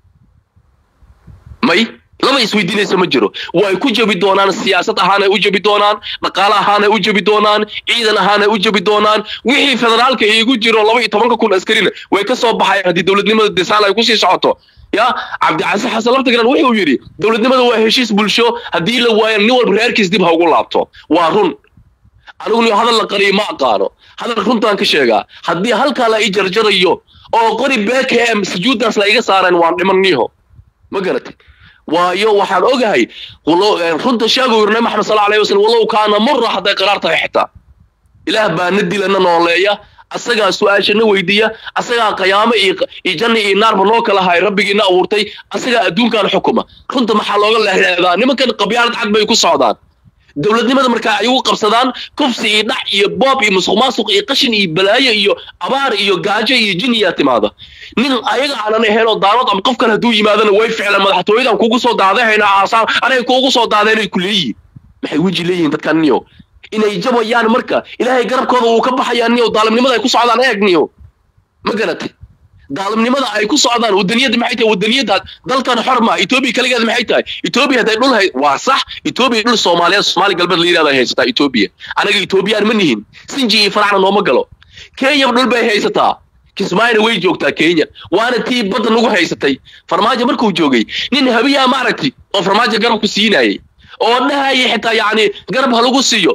may laba isweydiinaysa ma jiro way ku jabi doonaan siyaasad ahaan ay u jabi doonaan dhaqaale ahaan ay u jabi doonaan ciidan ahaan ay u jabi doonaan wixii federaalka igu jiro 12,000 askarina way ka soo baxayaan hadii dawladnimada desaal ay ku sii socoto يا عبد العزيز حسن لفت قرن وحي ويري دولتنimada waa heshiis bulsho hadii la waayo nin walba reerkiis dib ha ugu laabto waa run anigu hadal la qariyo ma aqaano hadal runtaan ka sheega hadii halka la i jarjarayo oo qori BKM sujuudaas la iga saareen waan dhimaniyo ma garatay waayo waxaan ogahay runta sheego yirnay Maxamed sallallahu alayhi wasallam walaw kaana marra haday qaraarta xitaa ilaah baa nadilana nooleeya asaga su'aashana weydiiya asaga qiyaamo iyo janna iyo naar banoo kala hay rabbigiina abuurtay asaga adduunkan xukuma runta maxaa looga leeyahay nimankan qabyaalad cad bay ku socdaan dawladnimada marka ay ugu qabsadaan kufsi iyo dhac iyo boob iyo musuqmaasuq iyo qashin iyo balaayo iyo abaar iyo gaajo iyo jinniya timaada nin ayaga aanan ahayn oo daawad am qof kale haduu yimaadana way ficlan madaxtooyada kugu soo daadayna aasaan anay kugu soo daadayna kuleeyay maxay wiji leeyihiin dadkan niyo inay jabayaan marka ilaahay garabkooda uu ka baxayaan niyo daalimnimada ay ku socdaan eegniyo ma garatay daalimnimada ay ku socdaan wadaniyada maxay tahay wadaniyada dalkan xorma Ethiopia kaligeed maxay tahay Ethiopia haday dhul hay waa sax Ethiopia dhul Soomaaliya Soomaali galbeed la yiraahdo haysta Ethiopia anaga Ethiopia ma nihin sinji faracna nooma galo Kenya dhul bay haysataa Kismaayna way joogtaa Kenya waana tii badan lagu haysatay farmaajo markuu joogay nin habiya ma aragti oo farmaajo garab ku siinayay oo dhahay xitaa yaani garab ha lagu siiyo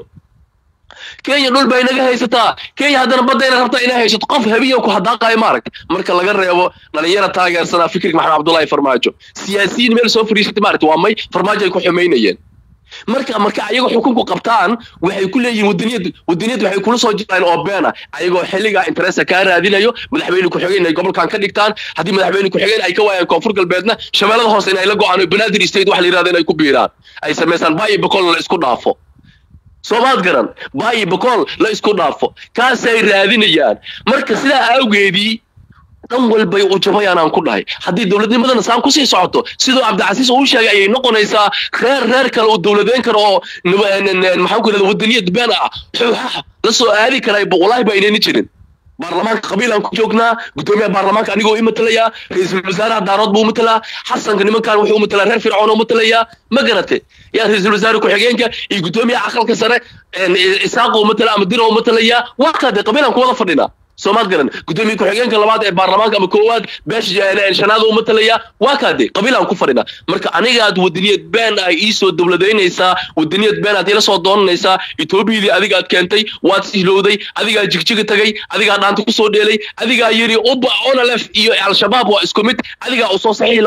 Kenya dhul bay naga haysataa Kenya hadana badayna rabtaa inay haysato qof habiyo ku hadaaqay ma aragti marka laga reebo dhalinyarada taageersana fikirka Maxamed Cabdullaahi Farmaajo siyaasiyiin meel soo fariisatay ma aragti waa may farmaajo ay ku xumeynayeen marka ayagu xukunku qabtaan waxay ku leeyihiin wadaniyad waxay kula soo jiraan oo beena ayagoo xilliga interest ka raadinayo madaxweyne ku xigeen ay gobolkan ka dhigtaan hadii madaxweyne ku xigeen ay ka waayaan koonfur galbeedna shabeellada hoose inay la go'aan Banaadir State wax la yiraahdo inay ku biiraan ay sameeysan baay boqol la isku dhaafo Soomaad garan baay boqol la isku dhaafo kaasay raadinayaan marka sida awgeedii dan walbay u jabayaan aan ku dhahay hadii dawladnimadana saan ku sii socoto sidoo Cabdicasiis uu sheegay ay noqonaysaa reer kale oo dawladeyn karo oo maxaa ku leeyahay wadaniyad been ah la soo aadi karay wallahi ba inay jirin baarlamaanka qabiilan ku joognaa gudoomiyaha baarlamaanka anigoo imatalaya ra'iisul wasaaraha daarood buu imatalaa xasanka nimankan wuxuu imatalaa reer fircoon oo imatalaya ma garatay yaa ra'iisul wasaare ku xigeenka iyo gudoomiyaha aqalka sare isaaq oo imatala ama diro oo imatalaya waa ka qabiilan ku wada fadhina Soomaad garan gudoomiye ku xigeenka labaad ee baarlamaanka ama koowaad beesh shanaad oo matalaya waa kaade qabiilan ku fadhina marka aniga aad wadaniyad been ay soo dawladeynaysa wadaniyad been aad ila soo doonaysa Ethiopia adiga aad keentay waad silowday adiga jigjiga tagay adiga dhaanta ku soo dheelay adiga yiri ONLF iyo al-shabaab waa isku mid adiga oo soo saxiix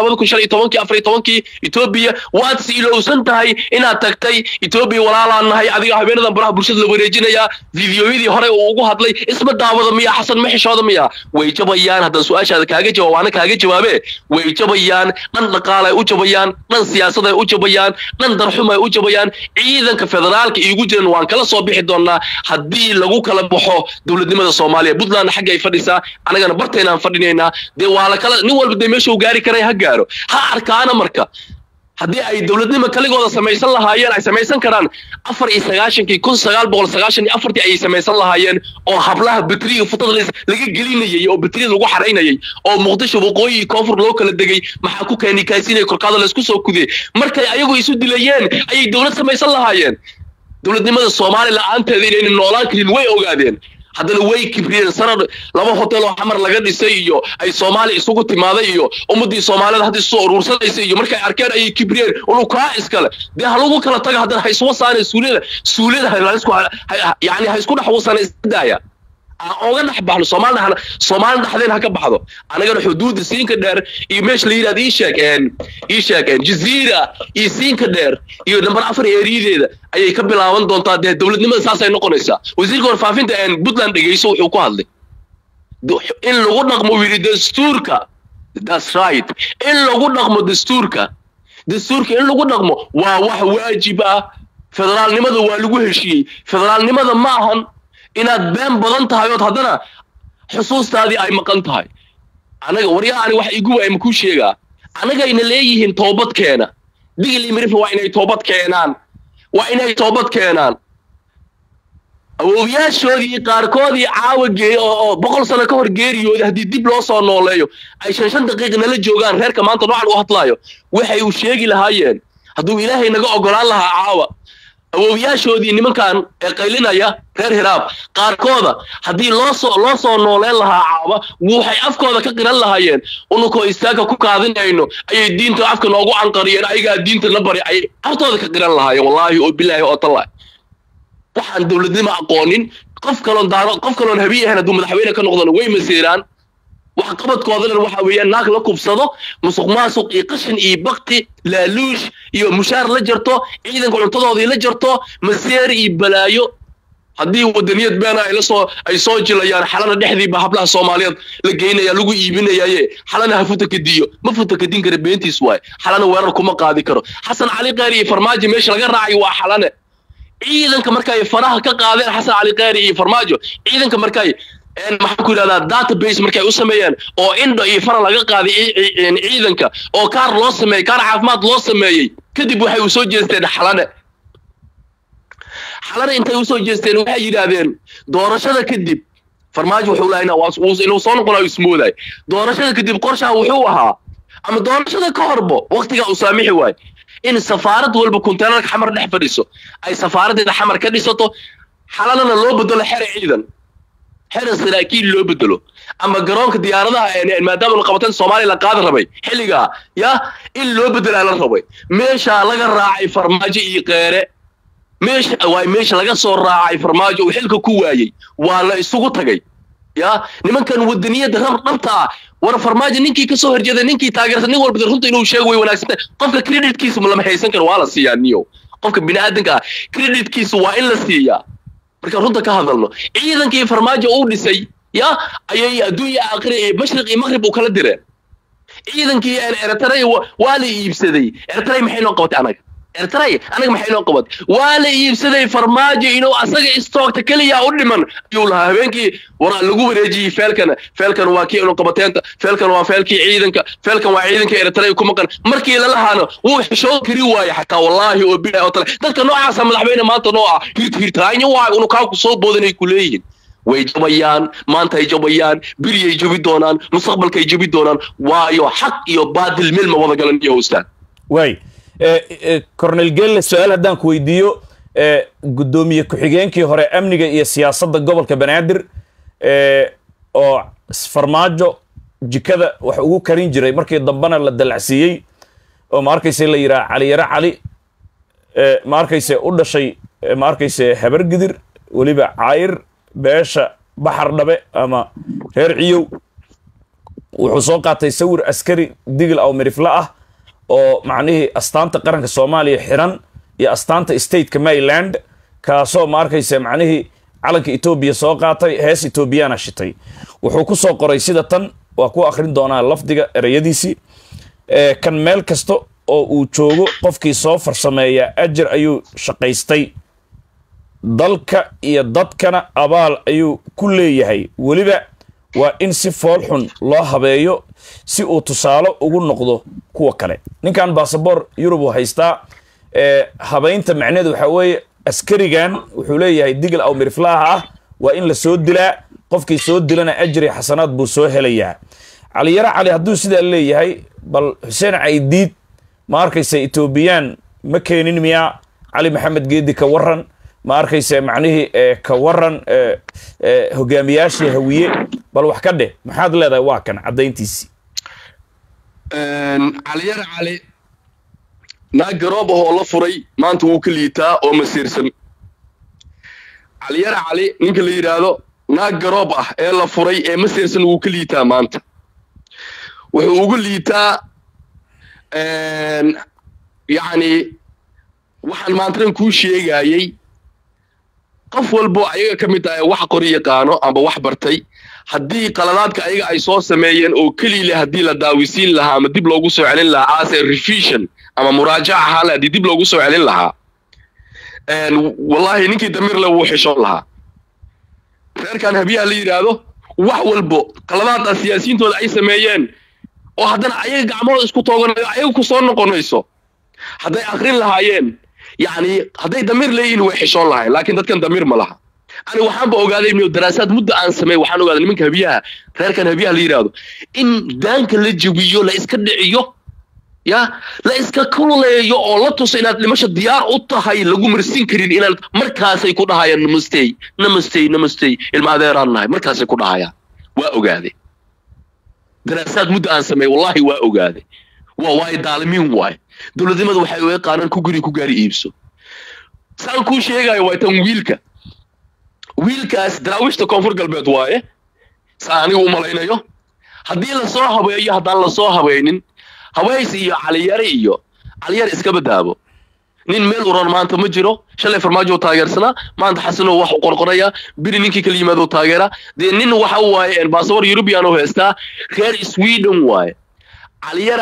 2014 Ethiopia waad silowsan tahay inaad tagtay Ethiopia walaalaan nahay adiga habeenadan baraha bulshada la wareejinaya fiidiyoyadii hore oo ugu hadlay isma daawada miya حسن ما حشود ميا ويجبيان هذا سؤال هذا كاجي جواب أنا كاجي جوابه ويجبيان من نقالة وجبيان من سياسة وجبيان من درحمة وجبيان إذا كفدرال كيوجد وان كلا صبيح دونا هدي لغو كلا بحو دولة نمط الصومالية بدلنا حاجة يفرسها أنا جانا برتينا فردينا دي وعلى كلا نول بدي مشوا جاري كراي هجارو ها أركانا مركا haddii ay dawladnimo kaligooda sameeysan lahaayeen ay sameeysan karaan 1994 ay sameeysan lahaayeen oo hablaha batriga futada laga gelinayay oo batriga lagu xareynayay oo Muqdisho waqooyi koonfur loo kala degay maxaa ku keenay kaasiinay korkaada la isku soo kuday markay ayagu isu dilayeen ay dawlad sameeysan lahaayeen dawladnimada Soomaaliya la'aanteeda inay noolaan karin way ogaadeen haddana way kibriyeen sanad laba hotel oo xamar laga dhisay iyo ay Soomaali isugu timaaday iyo ummadii Soomaalida hadii soo urursanaysa iyo markay arkeen ay kibriyeen uu ka iskale de halagu kala taga haddana hay soo saareen suulida hay isku yaani hay isku dhaxwasana isdaaya ooga dhaxbaxno Soomaali dhaxdeen ha ka baxdo anaga xuduud siinka dheer iyo meesh la yiraahdo ii sheegeen jaziira iyo siinka dheer iyo number 4 eerideeda ayay ka bilaaban doontaa dawladnimada saas ay noqonaysaa wasiirka warfaafinta Puntland dhageyso wuxuu ku hadlay in lagu dhaqmo wili dastuurka that's right in lagu dhaqmo dastuurka in lagu dhaqmo waa wax waajib ah federaalnimada waa lagu heshiiyay federaalnimada ma ahan inaad been badan tahay oo haddana xusuustaadii ay maqan tahay anaga wariyaani wax igu way ma ku sheegaa anaga ina leeyihiin toobad keena digli mirifo waa inay toobad keenaan awooyaashoodii qaarkoodii caawageey oo 100 sano ka hor geeriyooday hadii dib loo soo nooleeyo ay 5 daqiiqo nala joogaan reerka maanta noocan u hadlaayo waxay u sheegi lahaayeen haduu ilaahay naga ogolaan lahaa caawa awooyaashoodii nimankan ee qaylinaya reer hiraab qaarkooda hadii loo soo nooleen lahaa caawa waxay afkooda ka qiran lahaayeen unuko istaaga ku kaadinayno ayay diinta afka noogu anqariyeen ayaga diinta la bari ay aftooda ka qiran lahaayeen wallahi oo billahi oo tallaah waxaan dawladnimo aqoonin qof kaloon habiyahan haduu madaxweyne ka noqdana way maseeraan wax qabadkoodana waxa weeyaan naag la kubsado musuqmaasuq iyo qashin iyo baqti laaluush iyo mushaar la jarto ciidanka cuntadoodii la jarto maseer iyo balaayo haddii wadaniyad been ay soo jilayaan xalana dhexdiiba hablaha Soomaaliyeed la geynaya lagu iibinayay xalana hafuta kadiyo ma futa kadin kara beentiis waay xalana weerar kuma qaadi karo Xasan Cali Qaari iyo Farmaajo meesha laga raacay waa xalana ciidanka markay faraha ka qaadeen Xasan Cali Qaari iyo Farmaajo ciidanka markay maxaa ku yiraahdaa database markay u sameeyeen oo indho iyo fara laga qaaday ciidanka oo kaar loo sameeyay kaar caafimaad loo sameeyay kadib waxay u soo jeesteen xalana xalana intay u soo jeesteen waxay yiraahdeen doorashada kadib farmaajo wuxuu lahaynaa inuu soo noqonayo ismooday doorashada kadib qorshaha wuxuu ahaa ama doorashada ka horbo waqtiga uu saamixi waay in safaarad walba konteenarka xamar dhex fadhiso ay safaaradeeda xamar ka dhisato xalalana loo bedelo xere ciidan xere saraakiil loo bedelo ama garoonka diyaaradaha maadaama la qabateen Soomaaliya la qaad rabay xilliga ya in loo bedelo la rabay meesha laga raacay farmaajo iyo qeere meesha laga soo raacay farmaajo uu xilka ku waayay waa la isugu tagay ya nimankan wadaniyada dhabta war farmaajo ninkii ka soo horjeeday ninkii taageersan nin walba runta inuu sheego way wanaagsan qofka creditkiisa ma lama haysan karo waa la siiyaa niyo qofka bini'aadanka creditkiisa waa in la siiyaa marka runta ka hadalno ciidankii farmaajo uu dhisay ya ayay adduunka aakhire ee mashriq iyo maghrib uu kala diray ciidankii Eritrea waa la iibsaday Eritrea maxay noo qabatay anaga maxay noo qabat waa la iibsaday farmaajo inuu asaga stockta kaliya u dhiman ayuu lahaa habeenkii waraa lagu wareejiyay feelkan waa kii inuu qabateenta feelkan waa feelkii ciidanka feelkan waa ciidanka Eritrea ku maqan markii la lahaano wuu xishoo kari waayay xataa wallahi oo bid'a oo tale dadka noocaas madaxweyne maanta noo ah hirtaanyo waa inuu ka ku soo boodanay ku leeyihiin way jabayaan maanta ay jabayaan biri ay jabi doonaan mustaqbalka ay jabi doonaan waayo xaq iyo baadil meel ma wada galan iyo ustaad way Cornel Gelle su'aal haddaan ku weydiiyo gudoomiye ku-xigeenkii hore amniga iyo siyaasadda gobolka Banaadir oo farmaajo jikada wax ugu karin jiray markii dambana la dalacsiiyey oo ma arkayse la yiraa Cali Yara Cali ma arkayse u dhashay ma arkayse habar gidir waliba caayir beesha baxar dhabe ama reer ciyow wuxuu soo qaatay sawir askari digil aw mirifla ah oo macnihii astaanta qaranka Soomaaliya xiran iyo astaanta state-ka Maryland kaasoo ma arkaysa macnihii calanka Ethiopia soo qaatay hees Ethiopiana shitay wuxuu ku soo qoray sida tan waa ku akhrin doonaa lafdiga erayadiisi kan meel kasta oo uu joogo qofkii soo farsameeya ajir ayuu shaqaystay dalka iyo dadkana abaal ayuu ku leeyahay waliba waa in si fool xun loo habeeyo si uu tusaale ugu noqdo kuwa kale ninkan baasaboor Yurub haystaa habeynta macnaheedu waxa weeye askarigan wuxuu leeyahay digil aw mirflaaha ah waa in la soo dilaa qofkii soo dilana ajri xasanaad buu soo helayaa Cali Yara Cali hadduu sidaa leeyahay bal Hussein Caydiid ma arkaysa Ethiopian ma keenin miya Cali Maxamed Geedi ka waran ma arkaysa macnihii ka waran hogaamiyaashii hawiye bal wax ka dheh maxaad leedahay waa kan cadayntiisi Cali Yara Cali naag garoob oo la furay maanta wuu ka liitaa oo masiirsan Cali Yara Cali ninka la yiraahdo naag garoob ah ee la furay ee masiirsan wuu ka liitaa maanta wuxuu ugu liitaa yani waxaan maanta ku sheegayay qof walbo ayaga kamid ah wax qori yaqaano ama wax bartay haddii qaladaadka ayaga ay soo sameeyeen oo kaliya haddii la daawisiin lahaa ama dib loogu soo celin lahaa as a revision ama muraajaca xaalad dib loogu soo celin lahaa wallahi ninkii damir la wuu xishoon lahaa reerkan habiyaha la yiraahdo wax walbo qaladaadka siyaasiyiintooda ay sameeyeen oo haddana ayaga gacmooda isku tooganayo ayaga ku soo noqonayso hadday akhrin lahaayeen yani hadday damir leeyihiin way xishoon lahayn laakiin dadkan damir ma laha أنا وحنا بأوجاده من الدراسات مدة عن سماء وحنا وجاده منك هبيها غير كان هبيها اللي يرادو إن دانك اللي جبيو لا إسكت عيو يا لا إسكت كل يو الله تصينات لمش الديار أطه هاي لقوم مرسين كرين إلى المركز يكون هاي نمستي المعذرة هاي مركز يكون هاي وأوجاده دراسات مدة عن سماء والله وأوجاده وواي دالمين واي دول ذي ما دو حيوان قارن كوجري إبسو سان كل شيء جاي واي تمويلك wiilkaas daraawishta koonfur galbeed waaye saanigu u malaynayo haddii la soo habeeyo haddaan la soo habeynin haweys iyo caliyare iska badaabo nin meel uran maanta ma jiro shalay farmaajo taageersana maanta xasano wax u qorqoraya biri ninkii kala yimaado taageera de nin waxa waaye passport European oo heesta reer Sweden waaye caliyare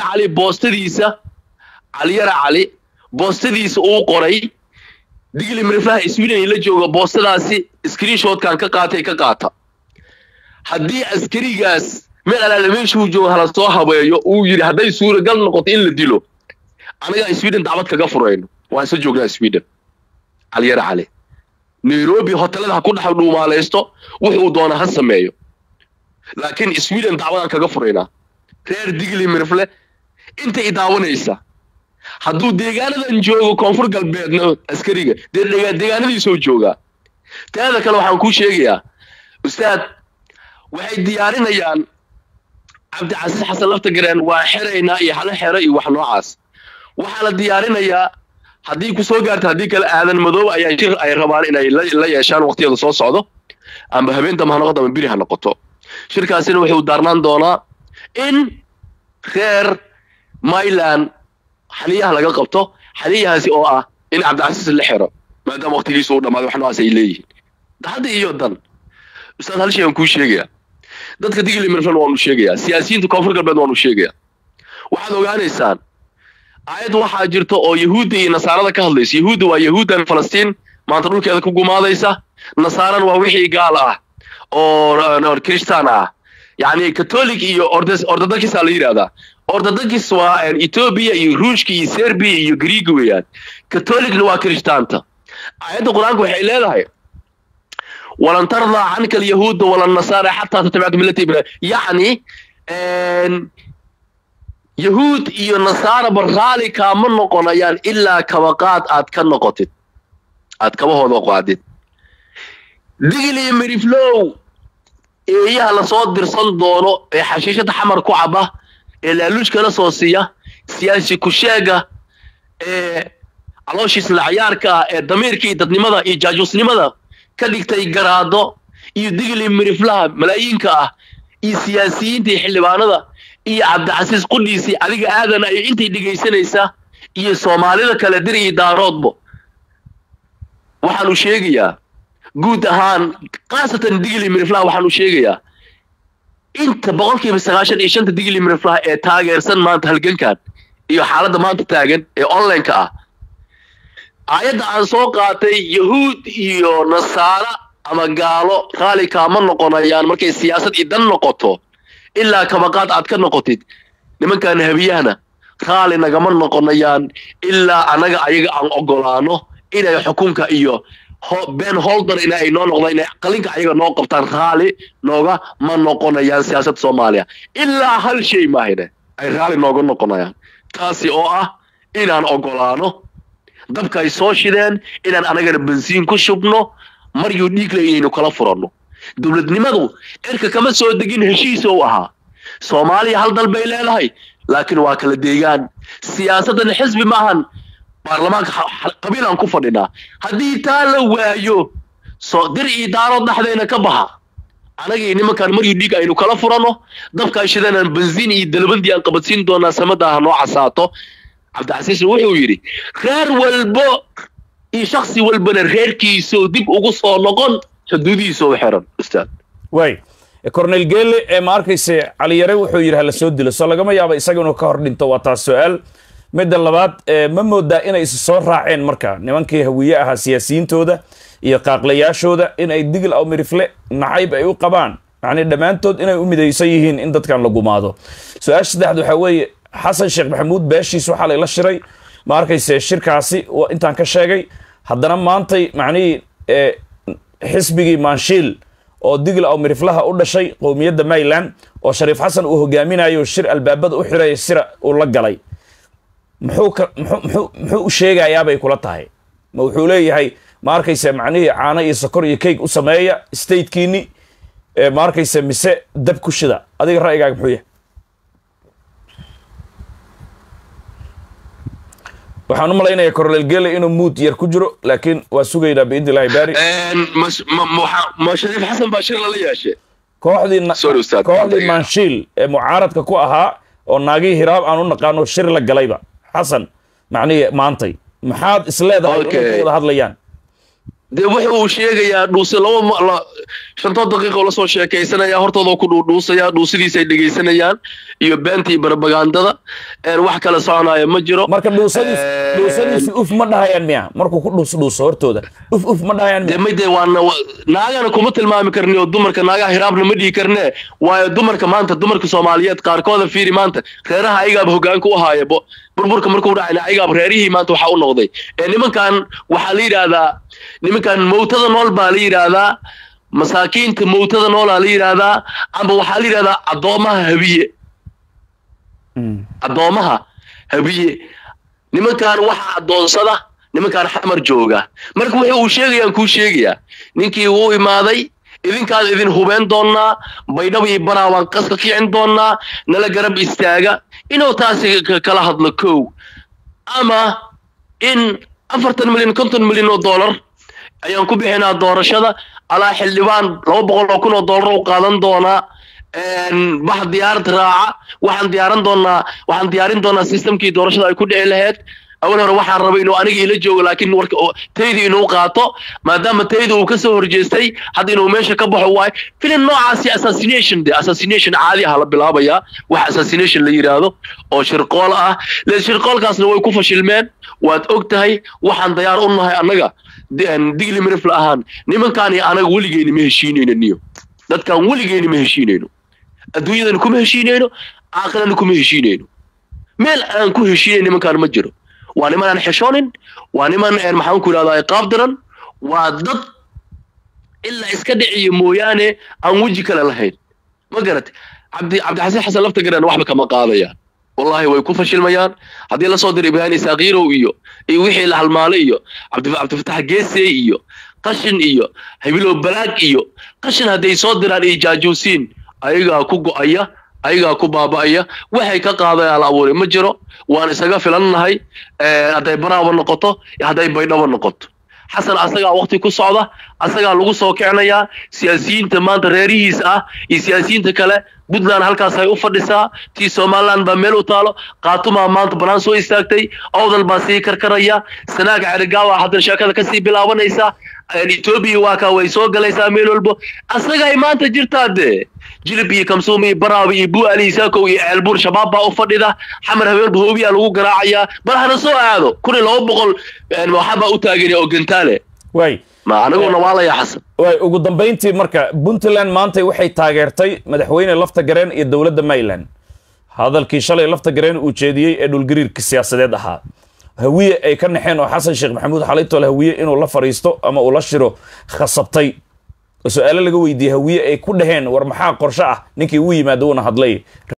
boostadiisa uu qoray digli mirfah Sweden ila jooga boostadaasi screenshot kan ka qaata haddii askarigaas meel ala meeshu joogo hala soo habeeyo uu yiri haday suura gal noqoto in la dilo aniga Sweden dacwad kaga furayno waan soo joognaa Sweden Cali Yara Cali nairobi hotelada ha ku dhex dhuumaalaysto wuxuu doona ha sameeyo laakiin sweden dacwadan kaga furaynaa reer digli mirfle inta i daawanaysa hadduu deegaanadan joogo koonfur galbeedna askariga deegaanadii soo joogaa taada kale waxaan kuu sheegayaa ustaad waxay diyaarinayaan cabdicasiis xasan laftagareen waa xeraynaa iyo hala xero iyo wax noocaas waxaa la diyaarinayaa haddii ku soo gaarta haddii kale aadan madoob ayaa shir ay rabaan inay la yeeshaan waqtiyada soo socdo amba habeenta ma noqoto ama biri ha noqoto shirkaasina wuxuu daarnaan doonaa in reer Myland xaliyaha laga qabto xaliyahaasi oo ah in cabdicasiis la xiro maadaama waqtigiisu uu dhamaado wax noocaas ay leeyihiin hadda iyo dan ustaad hal shay aan kuu sheegayaa dadka digli mirfan waanu sheegayaa siyaasiyiinta koonfur galbeed waanu sheegayaa waxaad ogaanaysaan aayad waxaa jirta oo yahuudda iyo nasaarada ka hadlaysa yahuudda waa yahuuddan falastiin maanta dhulkeeda ku gumaadaysa nasaaran waa wixii gaal ah oo kristaan ah yani katolik iyo ortodokis la yiraahdaa ortodokis waa Ethiopia iyo Ruushka iyo Serbia iyo Greek weeyaan katolikna waa kristaanta aayadda quraanka waxay leedahay ولن ترضى عنك اليهود ولا النصارى حتى تتبع ملة إبراهيم يعني يهود iyo nasaara barqaali kaama noqonayaan ilaa kabaqaad aad ka noqotid aad kabahooda qaadid digli miriflow eeyaha la soo dirsan doono ee xashiishada xamar ku caba ee laaluushka la soo siiya siyaasi ku sheega ee calooshiis la ciyaarka ee damiirka iyo dadnimada iyo jaajusnimada ka dhigtay garaado iyo digli miriflaha malaayiinka ah iyo siyaasiyiinta xildhibaanada iyo cabdicasiis qudhiisi adiga aadan ay intay dhigaysanaysa iyo Soomaalida kala dir iyo daaroodbo waxaan u sheegayaa guud ahaan qaasatan digli miriflaha waxaan u sheegayaa inta 95% digli miriflaha ee taageersan maanta halgankan iyo xaaladda maanta taagan ee online ka ah ayada aan soo qaatay yahuud iyo nasaara ama gaalo qaali kaama noqonayaan markay siyaasad idan noqoto ilaa kabaqaad aad ka noqotid nimankan habiyahana qaali nagama noqonayaan ilaa anaga ayaga aan ogolaano inay xukunka iyo Ben Holder inay noo noqdaan inay qalinka ayaga noo qabtaan qaali nooga ma noqonayaan siyaasadda Soomaaliya ilaa hal shay ma hayne ay qaali nooga noqonayaan taasi oo ah inaan ogolaano dabka ay soo shideen inaan anagana bensiin ku shubno maryo dhiig leeyaynu kala furano dawladnimadu erka kama soo degin heshiis oo ahaa Soomaaliya hal dal bay leedahay laakiin waa kala deegaan siyaasadan xisbi maahan baarlamaanka qabiilan ku fadhina hadii taa la waayo soo dir idaaro dhaxdeena ka baxa anaga nimankan maryo dhiig aynu kala furano dabka ay shideen bensiin iyo dalbandi aan qabadsiin doona samada noo casaato cabdicasiis wuxuu yiri reer walbo iyo shakhsi walbana reerkiisa dib ugu soo noqon xuduudiisa oo xiran ustaad way Cornel Gelle ee markayse cali yare wuxuu yiri hal soo dilo soo lagama yaabo isaga inuu ka hor dhinto waa taas su'aal midda labaad ma moodaa inay is soo raaceen marka nimankii hawiye ahaa siyaasiyiintooda iyo qaaqlayaashooda in ay digil aw mirifle nacayb ay u qabaan macna dhamaantood inay u midaysan yihiin in dadkan la gumaado su'aasha saddexaad waxa weeye حسن شيخ محمود باشيس وحال إلى الشري ما أركيس شركاسي وإنت عن كشاقي حدنا ما أنتي معني حسبي مانشيل أو دقل أو مرفلها أولا شيء قومية مايلان وشريف حسن وهو جامينا يشير البابد أحرى يسير ولا جلي محو شيء يا بي كلتها موحولي هاي ما أركيس معني عانى يسكر يكيك وسمايا ستيت كيني ما أركيس مساء دب كشدا هذا الرأي جاك محويه waxaan u malaynayaa Cornel Gelle inuu mood yar ku jiro laakiin waa sugaynaa biid ilaahay baari ma Shariif Xasan Bashir la yeeshay kooxdii Manshiil ee mucaaradka ku ahaa oo naagii hiraab aan u naqaano shir la galayba Xasan macnii maantay maxaad isleedahay inay wada hadlayaan de wuxuu sheegayaa dhuusi laba 5 daqiiqo la soo sheekaysanaya hortooda ku dhuusaya dhuusidiisa ay dhageysanayaan iyo beentii propagandada wax kala soconaya ma jiro marka dhuusadiisa uf ma dhahayaan miya markuu ku dhuuso hortooda uf ma dhahayaan de midee waana naagana kuma tilmaami karniyo dumarka naagaha hiraabna ma dhigi karnee waayo dumarka maanta dumarka Soomaaliyeed qaarkooda fiiri maanta reeraha ayaga hoggaanka u haayabo burburka markuu dhacay ayaga reerihii maanta waxa u noqday nimankan waxa la yiraahdaa nimankan mowtada nool baa la yiraahdaa masaakiinta mowtada nool la yiraahdaa amba waxa la yiraahdaa adoomaha habiye nimankan waxa adoonsada nimankan xamar jooga marka waxa uu sheegayaan ku sheegaya ninkii uu imaaday idinkaad idin hubeen doonaa baydhabo iyo baraawaan qaska kicin doonaa nala garab istaaga inuu taasi kala hadlo koow ama in 40 milyan 50 milyan oo dollar ayaan ku bixinaa doorashada ala xildhibaan 200 kun oo dollar u qaadan doonaa bax diyaarad raaca waxaan diyaarin doonaa systemkii doorashada ay ku dhici lahayd أول مرة واحد ربي إنه أنا جي لجوا لكن ورك تيدي إنه قاطع ما دام تيدي وكسر رجستي حد إنه ماشي كبح هواي في النوع عسي assassination ده assassination عادي هلا بالهبيا واحد assassination اللي يراده أو شرقالة للشرقال كاس نوي كوفة شلمان واتوقتهاي واحد ديار أنه هاي أنجا دي اللي مرف الأهان نمن كان أنا ولي جيني مهشينين النيو ده كان ولي جيني مهشينينه الدنيا نكون مهشينينه آخر نكون مهشينينه مال أنكون هشينين نمن كان مجرو وأنا ما نحشونين وأنا ما محاول كل هذا قابدرا وضد إلا إسكدعي مويانة عن وجهك للهين ما قلت عبد الحسين حسن لفت قرن واحد كما قاضية والله ويكون فشل ميان هذه الله صدر إبهاني صغير وإيو يوحي له المال إيو عبد الفتاح جيسي إيو قشن إيو هيبيلو بلاك إيو قشن هذه صدر على جاجوسين أيها كوكو أيها كوبابا أيها وحي كقاضي على أولي مجرو وأنا سقف لأنهاي هذا براء والنقطة هذا بينه والنقطة حسن أسقى وقتي كصعدة أسقى لغوص وكعنايا سياسيين تمان تريريس سياسيين تكلا بدنا هالكاس هاي أفردسا تي سومالان بميلو تالو قاتما مانت برانسو استاكتي أوضا الباسي كركريا سناك عرقاوة حضر شاكا كسي بلاوان إيسا يعني توبي واكا ويسوق ليسا ميلو البو أسقى إيمان تجرتا دي جلبي كمسومي براوي بو علي ساكو البور شباب با افديدا حمر هبل بهوبيا لو غراعيا برهنا سو aado كل لو بقول ان waxba u taageeray oo gantaale way ma anagu nawaalaya xasan way ugu dambeyntii marka Puntland maanta waxay taageertay madaxweyne lafta gareen iyo dawladda Maryland hadalkii shalay lafta gareen uu jeediyay ee dhul gariirka siyaasadeed ahaa hawiye ay ka naxeen oo Xasan Sheekh Maxamuud xalayto la hawiye inuu la fariisto ama uu la shiro khasabtay سؤال لقوا يدي هوية كل هين ورمحا قرشة نكي وي ما دون هضلي